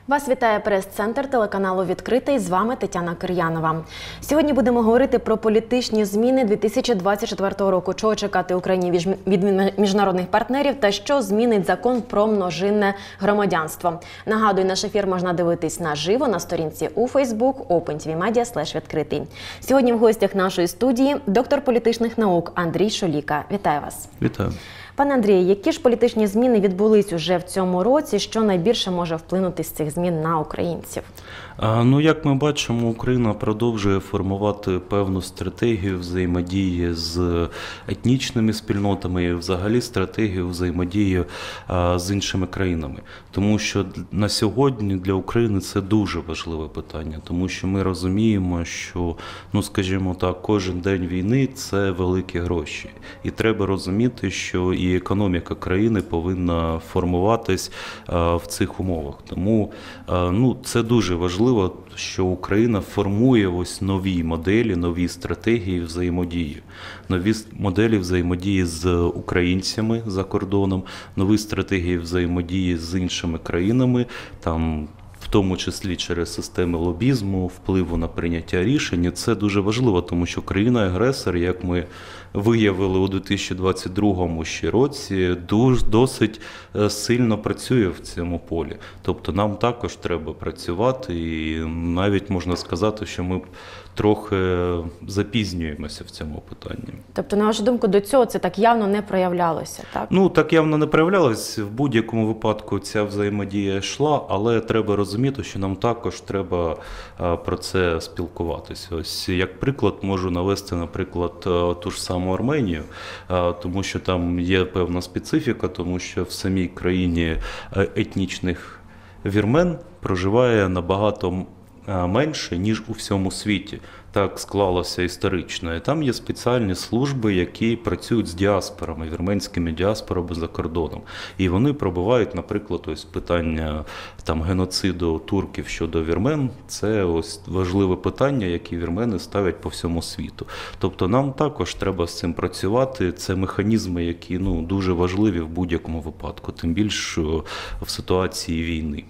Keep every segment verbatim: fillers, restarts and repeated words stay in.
Вас вітає прес-центр телеканалу «Відкритий». З вами Тетяна Кир'янова. Сьогодні будемо говорити про політичні зміни дві тисячі двадцять четвертого року. Чого чекати Україні від міжнародних партнерів та що змінить закон про множинне громадянство. Нагадую, наш ефір можна дивитись наживо на сторінці у Facebook OpenTVMedia слеш відкритий. Сьогодні в гостях нашої студії доктор політичних наук Андрій Шоліка. Вітаю вас. Вітаю. Пане Андрію, які ж політичні зміни відбулись уже в цьому році? Що найбільше може вплинути з цих змін на українців? Ну, як ми бачимо, Україна продовжує формувати певну стратегію взаємодії з етнічними спільнотами і взагалі стратегію взаємодії з іншими країнами. Тому що на сьогодні для України це дуже важливе питання, тому що ми розуміємо, що, ну, скажімо так, кожен день війни – це великі гроші. І треба розуміти, що і економіка країни повинна формуватись в цих умовах. Тому, ну, це дуже важливо. Важливо, що Україна формує ось нові моделі, нові стратегії взаємодії, нові моделі взаємодії з українцями за кордоном, нові стратегії взаємодії з іншими країнами, там, в тому числі через системи лобізму, впливу на прийняття рішень. І це дуже важливо, тому що країна-агресор, як ми виявили у дві тисячі двадцять другому ще році, досить сильно працює в цьому полі. Тобто нам також треба працювати, і навіть можна сказати, що ми трохи запізнюємося в цьому питанні. Тобто, на вашу думку, до цього це так явно не проявлялося, так? Ну, так явно не проявлялося. В будь-якому випадку ця взаємодія йшла, але треба розуміти, що нам також треба про це спілкуватися. Ось, як приклад, можу навести, наприклад, ту ж саму Арменію, тому що там є певна специфіка, тому що в самій країні етнічних вірмен проживає набагато менше, ніж у всьому світі. Так склалося історично. І там є спеціальні служби, які працюють з діаспорами, вірменськими діаспорами за кордоном. І вони пробивають, наприклад, ось питання там, геноциду турків щодо вірмен. Це ось важливе питання, які вірмени ставлять по всьому світу. Тобто нам також треба з цим працювати. Це механізми, які, ну, дуже важливі в будь-якому випадку, тим більше в ситуації війни.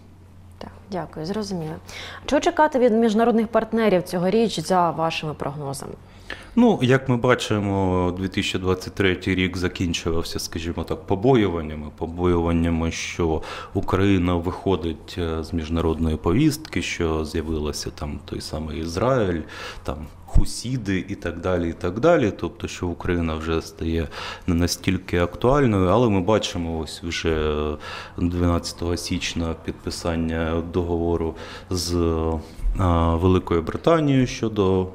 Дякую, зрозуміло. Чого чекати від міжнародних партнерів цьогоріч за вашими прогнозами? Ну, як ми бачимо, дві тисячі двадцять третій рік закінчувався, скажімо так, побоюваннями. Побоюваннями, що Україна виходить з міжнародної повістки, що з'явилося там той самий Ізраїль, там хусіди і так далі, і так далі. Тобто, що Україна вже стає не настільки актуальною, але ми бачимо ось вже дванадцятого січня підписання договору з Великою Британією щодо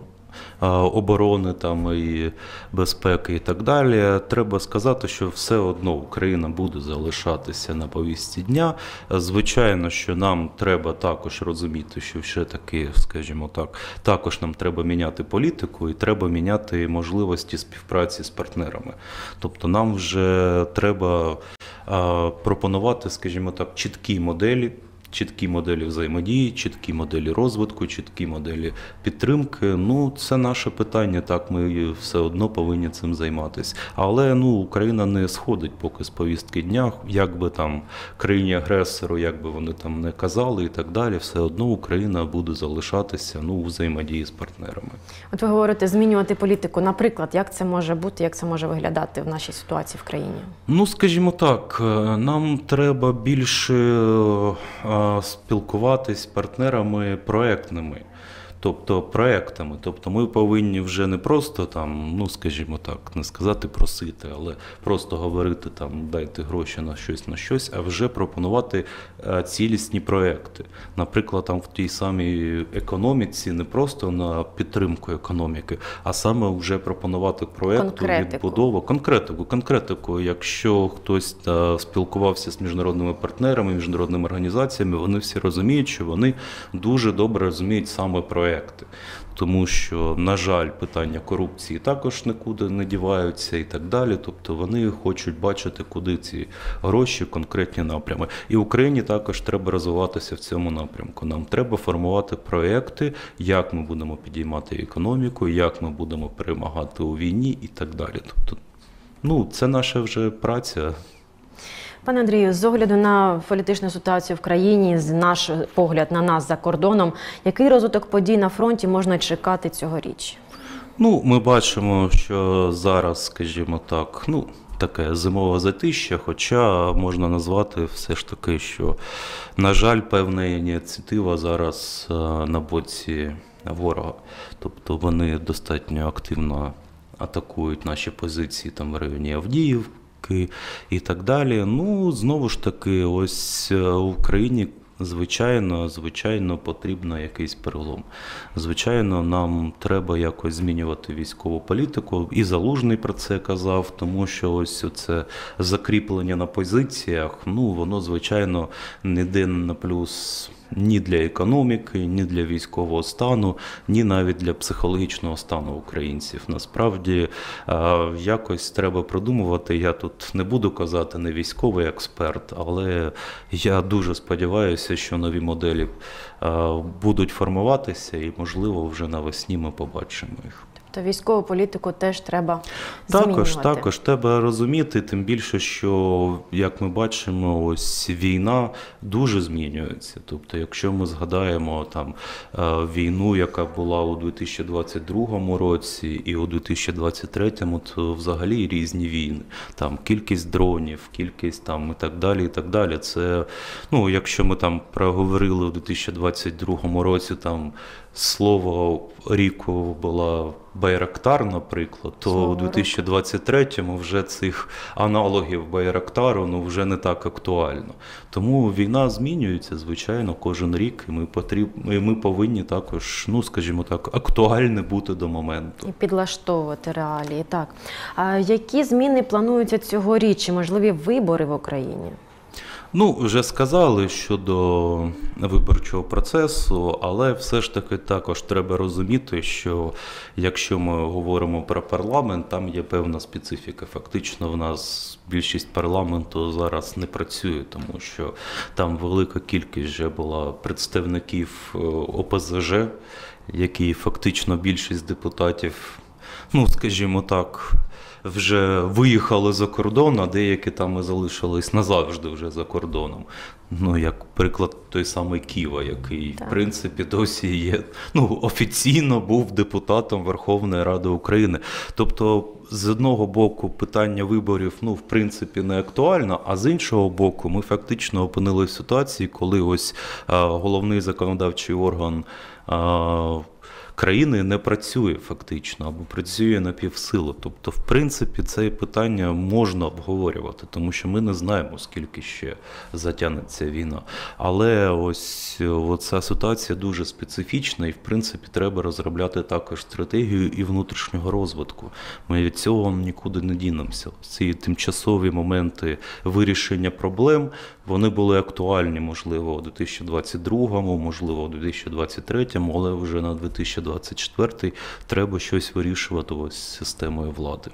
оборони там, і безпеки і так далі. Треба сказати, що все одно Україна буде залишатися на повістці дня. Звичайно, що нам треба також розуміти, що все таки, скажімо так, також нам треба міняти політику і треба міняти можливості співпраці з партнерами. Тобто нам вже треба а, пропонувати, скажімо так, чіткі моделі, Чіткі моделі взаємодії, чіткі моделі розвитку, чіткі моделі підтримки. Ну, це наше питання, так, ми все одно повинні цим займатися. Але, ну, Україна не сходить поки з повістки дня, як би там країні-агресору, як би вони там не казали і так далі, все одно Україна буде залишатися, ну, у взаємодії з партнерами. От ви говорите, змінювати політику. Наприклад, як це може бути, як це може виглядати в нашій ситуації в країні? Ну, скажімо так, нам треба більше спілкуватись з партнерами проектними, тобто проектами. Тобто ми повинні вже не просто там, ну, скажімо так, не сказати просити, але просто говорити там, дайте гроші на щось, на щось, а вже пропонувати цілісні проекти. Наприклад, там в тій самій економіці не просто на підтримку економіки, а саме вже пропонувати проекту, відбудову, конкретику, конкретику. Якщо хтось та, спілкувався з міжнародними партнерами, міжнародними організаціями, вони всі розуміють, що вони дуже добре розуміють саме проекти. Тому що, на жаль, питання корупції також нікуди не діваються і так далі. Тобто вони хочуть бачити, куди ці гроші, конкретні напрями. І Україні також треба розвиватися в цьому напрямку. Нам треба формувати проекти, як ми будемо підіймати економіку, як ми будемо перемагати у війні і так далі. Тобто, ну, це наша вже праця. Пане Андрію, з огляду на політичну ситуацію в країні, з наш погляд на нас за кордоном, який розвиток подій на фронті можна чекати цьогоріч? Ну, ми бачимо, що зараз, скажімо так, ну, таке зимове затища, хоча можна назвати все ж таки, що, на жаль, певна ініціатива зараз е, на боці ворога. Тобто вони достатньо активно атакують наші позиції там в районі Авдіївки і так далі. Ну, знову ж таки, ось е, в Україні Звичайно, звичайно, потрібен якийсь перелом. Звичайно, нам треба якось змінювати військову політику. І Залужний про це казав, тому що ось це закріплення на позиціях, ну, воно, звичайно, не йде на плюс ні для економіки, ні для військового стану, ні навіть для психологічного стану українців. Насправді, якось треба продумувати. Я тут не буду казати не військовий експерт, але я дуже сподіваюся, що нові моделі будуть формуватися і, можливо, вже навесні ми побачимо їх. То військову політику теж треба також, змінювати. Також треба розуміти, тим більше, що, як ми бачимо, ось війна дуже змінюється. Тобто, якщо ми згадаємо там війну, яка була у дві тисячі двадцять другому році і у дві тисячі двадцять третьому, то взагалі різні війни. Там кількість дронів, кількість там і так далі, і так далі. Це, ну, якщо ми там проговорили у дві тисячі двадцять другому році, там слово ріку була Байрактар, наприклад, то Слово у дві тисячі двадцять третьому вже цих аналогів Байрактару ну, вже не так актуально. Тому війна змінюється, звичайно, кожен рік, і ми, потріб... і ми повинні також, ну, скажімо так, актуальні бути до моменту. І підлаштовувати реалії, так. А які зміни плануються цьогоріч? Чи можливі вибори в Україні? Ну, вже сказали щодо виборчого процесу, але все ж таки також треба розуміти, що якщо ми говоримо про парламент, там є певна специфіка. Фактично в нас більшість парламенту зараз не працює, тому що там велика кількість вже була представників О Пе Зе Же, які фактично більшість депутатів, ну, скажімо так, вже виїхали за кордон, а деякі там і залишились назавжди вже за кордоном. Ну, як приклад той самий Ківа, який, так, в принципі, досі є, ну, офіційно був депутатом Верховної Ради України. Тобто, з одного боку, питання виборів, ну, в принципі, не актуально, а з іншого боку, ми фактично опинилися в ситуації, коли ось а, головний законодавчий орган а, країни не працює фактично, або працює на півсили. Тобто, в принципі, це питання можна обговорювати, тому що ми не знаємо, скільки ще затягнеться війна. Але ось ця ситуація дуже специфічна і, в принципі, треба розробляти також стратегію і внутрішнього розвитку. Ми від цього нікуди не дінемося. Ці тимчасові моменти вирішення проблем, вони були актуальні, можливо, у дві тисячі двадцять другому, можливо, у дві тисячі двадцять третьому, але вже на дві тисячі двадцять четвертий треба щось вирішувати ось з системою влади.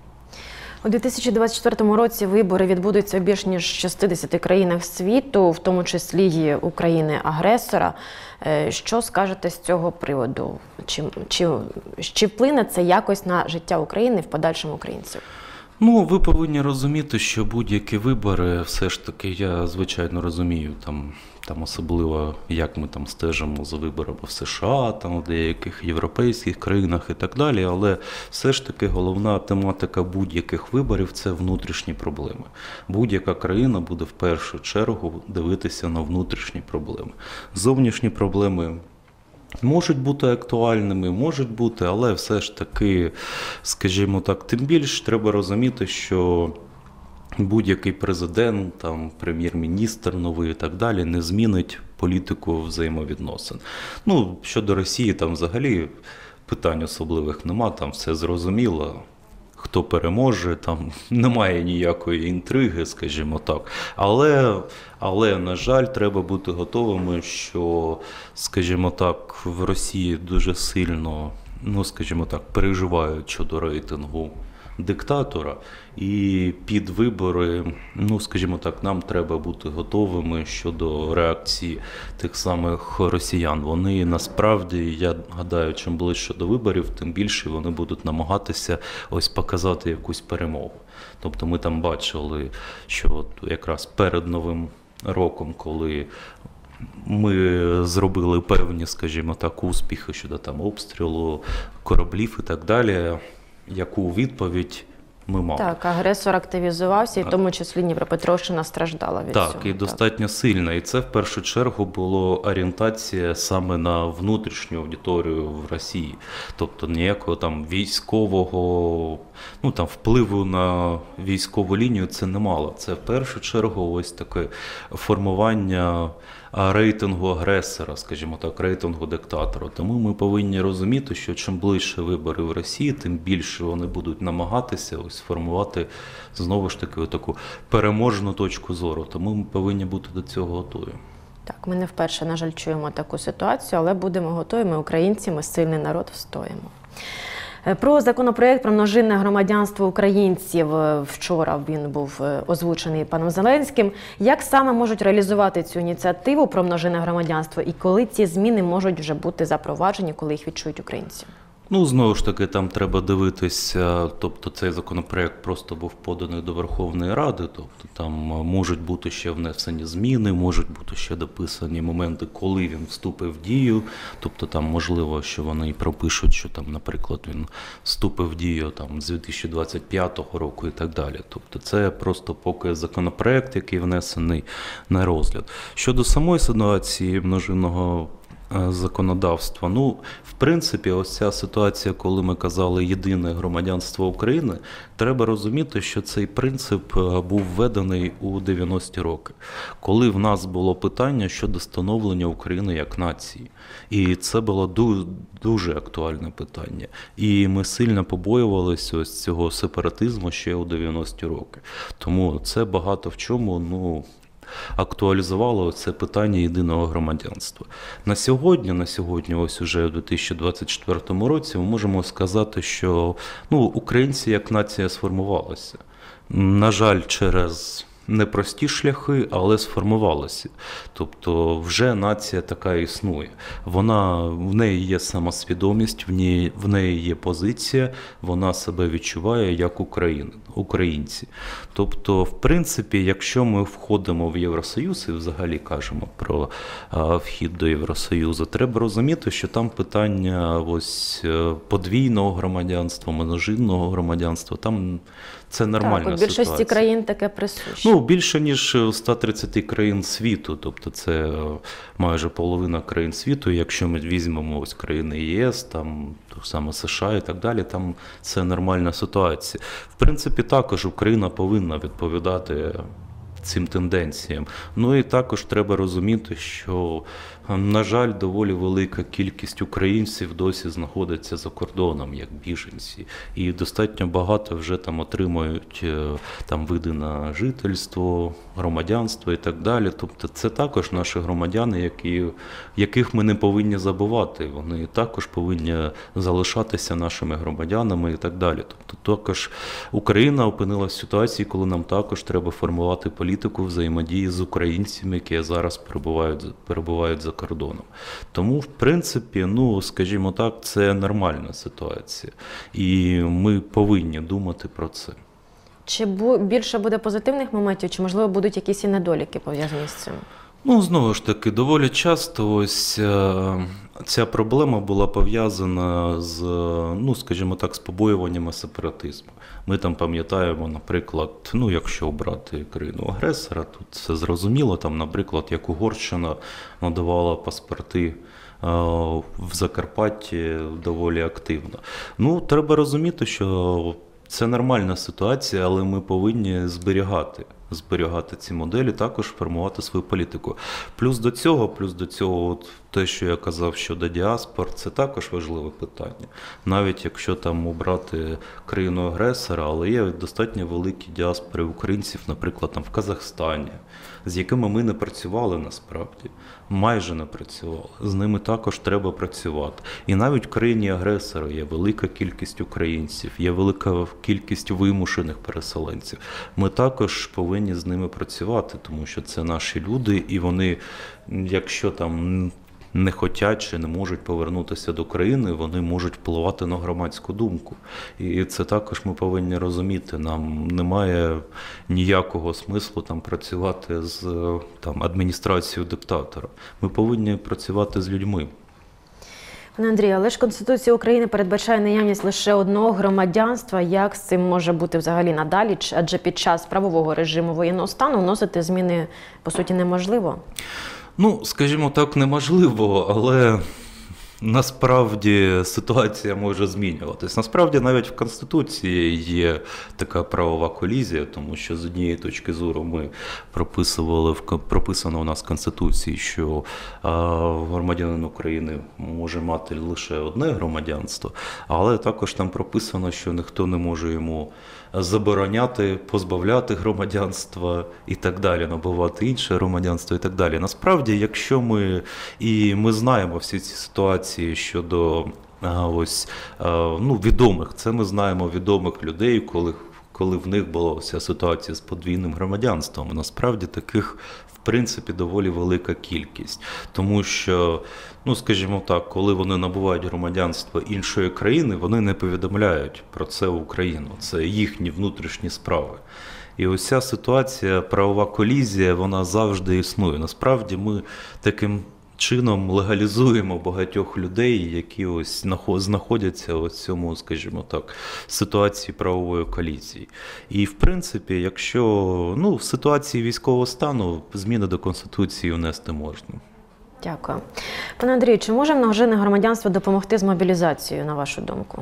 У дві тисячі двадцять четвертому році вибори відбудуться в більш ніж шістдесяти країнах світу, в тому числі і України-агресора. Що скажете з цього приводу? Чи, чи, чи вплине це якось на життя України в подальшому українців? Ну, ви повинні розуміти, що будь-які вибори, все ж таки, я, звичайно, розумію, там, там особливо, як ми там стежимо за виборами в США, там, в деяких європейських країнах і так далі, але все ж таки головна тематика будь-яких виборів – це внутрішні проблеми. Будь-яка країна буде в першу чергу дивитися на внутрішні проблеми. Зовнішні проблеми можуть бути актуальними, можуть бути, але все ж таки, скажімо так, тим більше треба розуміти, що будь-який президент, там, прем'єр-міністр новий і так далі не змінить політику взаємовідносин. Ну, щодо Росії, там взагалі питань особливих нема, там все зрозуміло. Хто переможе, там немає ніякої інтриги, скажімо так. Але, але, на жаль, треба бути готовими, що, скажімо так, в Росії дуже сильно, ну, скажімо так, переживають щодо рейтингу диктатора. І під вибори, ну, скажімо так, нам треба бути готовими щодо реакції тих самих росіян. Вони насправді, я гадаю, чим ближче до виборів, тим більше вони будуть намагатися ось показати якусь перемогу. Тобто ми там бачили, що от якраз перед Новим роком, коли ми зробили певні, скажімо так, успіхи щодо там обстрілу кораблів і так далі, яку відповідь ми мали. Так, агресор активізувався, і в тому числі Дніпропетровщина страждала від так, цього. І достатньо сильно. І це в першу чергу було орієнтація саме на внутрішню аудиторію в Росії. Тобто ніякого там військового, ну там впливу на військову лінію це не мало. Це в першу чергу ось таке формування рейтингу агресора, скажімо так, рейтингу диктатора. Тому ми повинні розуміти, що чим ближче вибори в Росії, тим більше вони будуть намагатися ось сформувати знову ж таки таку переможну точку зору. Тому ми повинні бути до цього готові. Так, ми не вперше, на жаль, чуємо таку ситуацію, але будемо готові. Ми українці, ми сильний народ, встоїмо. Про законопроект про множинне громадянство українців вчора він був озвучений паном Зеленським. Як саме можуть реалізувати цю ініціативу про множинне громадянство і коли ці зміни можуть вже бути запроваджені, коли їх відчують українці? Ну, знову ж таки, там треба дивитися, тобто цей законопроект просто був поданий до Верховної Ради, тобто там можуть бути ще внесені зміни, можуть бути ще дописані моменти, коли він вступив в дію, тобто там можливо, що вони і пропишуть, що там, наприклад, він вступив в дію там з дві тисячі двадцять п'ятого року і так далі. Тобто це просто поки законопроект, який внесений на розгляд. Щодо самої ситуації множинного законодавства. Ну, в принципі, ось ця ситуація, коли ми казали єдине громадянство України, треба розуміти, що цей принцип був введений у дев'яності роки, коли в нас було питання щодо становлення України як нації. І це було дуже актуальне питання. І ми сильно побоювалися ось цього сепаратизму ще у дев'яності роки. Тому це багато в чому, ну, актуалізувало це питання єдиного громадянства. На сьогодні, на сьогодні, ось уже у дві тисячі двадцять четвертому році, ми можемо сказати, що ну, українці як нація сформувалися. На жаль, через непрості шляхи, але сформувалася. Тобто вже нація така існує. Вона, в неї є самосвідомість, в неї, в неї є позиція, вона себе відчуває як Україна, українці. Тобто, в принципі, якщо ми входимо в Євросоюз і взагалі кажемо про а, вхід до Євросоюзу, треба розуміти, що там питання ось подвійного громадянства, множинного громадянства, там це нормальна ситуація. Так, у більшості країн таке присуще. Ну, більше, ніж у ста тридцяти країн світу, тобто це майже половина країн світу, якщо ми візьмемо ось країни ЄС, там, то саме США і так далі, там це нормальна ситуація. В принципі, також Україна повинна відповідати цим тенденціям. Ну і також треба розуміти, що, на жаль, доволі велика кількість українців досі знаходиться за кордоном, як біженці. І достатньо багато вже там отримують там види на жительство, громадянство і так далі. Тобто це також наші громадяни, які, яких ми не повинні забувати. Вони також повинні залишатися нашими громадянами і так далі. Тобто також Україна опинилася в ситуації, коли нам також треба формувати політику взаємодії з українцями, які зараз перебувають, перебувають за кордоном. Тому, в принципі, ну, скажімо так, це нормальна ситуація. І ми повинні думати про це. Чи більше буде позитивних моментів, чи, можливо, будуть якісь і недоліки пов'язані з цим? Ну, знову ж таки, доволі часто ось ця проблема була пов'язана з, ну, скажімо так, з побоюваннями сепаратизму. Ми там пам'ятаємо, наприклад, ну, якщо брати країну-агресора, тут все зрозуміло, там, наприклад, як Угорщина надавала паспорти в Закарпатті доволі активно. Ну, треба розуміти, що це нормальна ситуація, але ми повинні зберігати. зберігати ці моделі, також формувати свою політику. Плюс до цього, плюс до цього, от те, що я казав щодо діаспор, це також важливе питання. Навіть якщо там обрати країну-агресора, але є достатньо великі діаспори українців, наприклад, там в Казахстані, з якими ми не працювали насправді, майже не працювали. З ними також треба працювати. І навіть в країні-агресора є велика кількість українців, є велика кількість вимушених переселенців. Ми також повинні з ними працювати, тому що це наші люди, і вони, якщо там не хочуть чи не можуть повернутися до країни, вони можуть впливати на громадську думку. І це також ми повинні розуміти. Нам немає ніякого смислу там працювати з там, адміністрацією диктатора. Ми повинні працювати з людьми. Пане Андрію, але ж Конституція України передбачає наявність лише одного громадянства. Як з цим може бути взагалі надалі? Адже під час правового режиму воєнного стану вносити зміни, по суті, неможливо. Ну, скажімо так, неможливо, але насправді ситуація може змінюватись. Насправді навіть в Конституції є така правова колізія, тому що з однієї точки зору ми прописували, прописано у нас в Конституції, що громадянин України може мати лише одне громадянство, але також там прописано, що ніхто не може йому забороняти, позбавляти громадянства і так далі, набувати інше громадянство і так далі. Насправді, якщо ми, і ми знаємо всі ці ситуації щодо ось, ну, відомих, це ми знаємо відомих людей, коли, коли в них була вся ситуація з подвійним громадянством. Насправді таких, в принципі, доволі велика кількість. Тому що, ну, скажімо так, коли вони набувають громадянство іншої країни, вони не повідомляють про це Україну. Це їхні внутрішні справи. І ось ця ситуація, правова колізія, вона завжди існує. Насправді ми таким чином легалізуємо багатьох людей, які ось знаходяться у цьому, скажімо так, ситуації правової колізії. І, в принципі, якщо, ну, в ситуації військового стану зміни до Конституції внести можна. Дякую. Пане Андрію, чи може множинне громадянство допомогти з мобілізацією, на вашу думку?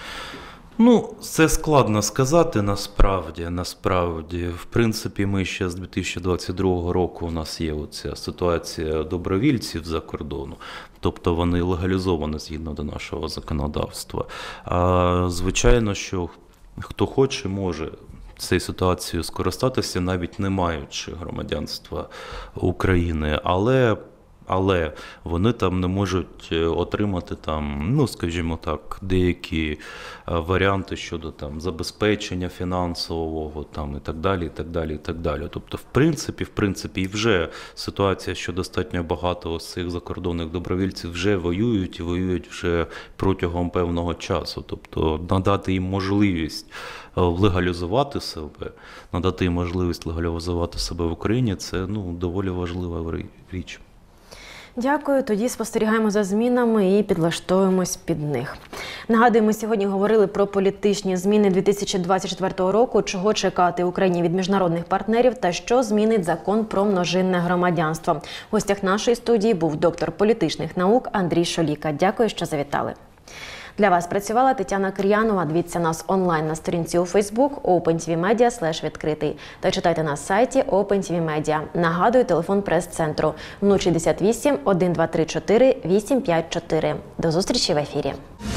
Ну, це складно сказати насправді. Насправді, в принципі, ми ще з дві тисячі двадцять другого року у нас є оця ситуація добровільців за кордону, тобто вони легалізовані згідно до нашого законодавства. А, звичайно, що хто хоче, може цією ситуацією скористатися, навіть не маючи громадянства України, але Але вони там не можуть отримати там, ну, скажімо так, деякі варіанти щодо там забезпечення фінансового там і так далі, і так далі, і так далі. Тобто, в принципі, в принципі, і вже ситуація, що достатньо багато ось цих закордонних добровільців вже воюють і воюють вже протягом певного часу. Тобто, надати їм можливість легалізувати себе, надати їм можливість легалізувати себе в Україні – це, ну, доволі важлива річ. Дякую. Тоді спостерігаємо за змінами і підлаштовуємось під них. Нагадую, ми сьогодні говорили про політичні зміни дві тисячі двадцять четвертого року, чого чекати Україні від міжнародних партнерів та що змінить закон про множинне громадянство. В гостях нашої студії був доктор політичних наук Андрій Шоліка. Дякую, що завітали. Для вас працювала Тетяна Кир'янова. Дивіться нас онлайн на сторінці у Facebook OpenTVMedia слеш відкритий та читайте на сайті OpenTVMedia. Нагадую, телефон прес-центру нуль шістдесят вісім, один два три чотири, вісім п'ять чотири. До зустрічі в ефірі.